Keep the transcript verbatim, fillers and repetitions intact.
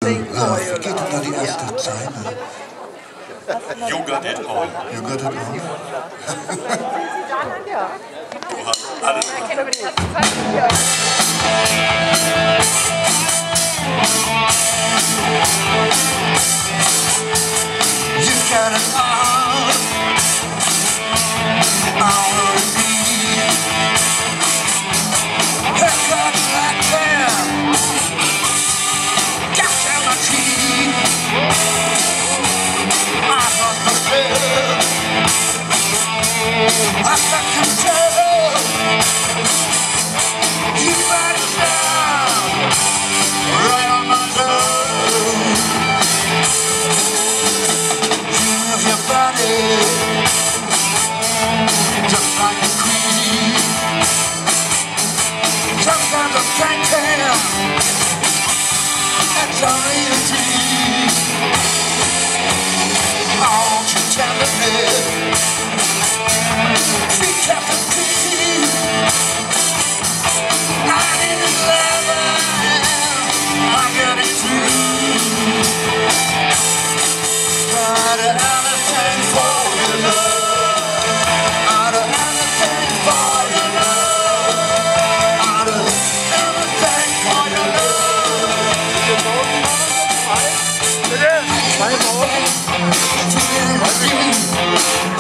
Everything for your Geht da die erste Zeile? You got it all. You got it all? Ja. Du hast alles. Ich kenne aber die erste Zeile. Ja. You got it all. All of me. Haircut black hair. Gas in my teeth. I lost the bed. I got control. You got it down. Right on my nose. You move your body just like a queen. Sometimes I'm thinking it's only a dream. Oh, won't you tell me? Be careful, please. I need a lover. I got it through. Got anything for your love. Got anything for your love. Got anything for your love. Bitte? Zwei Wochen?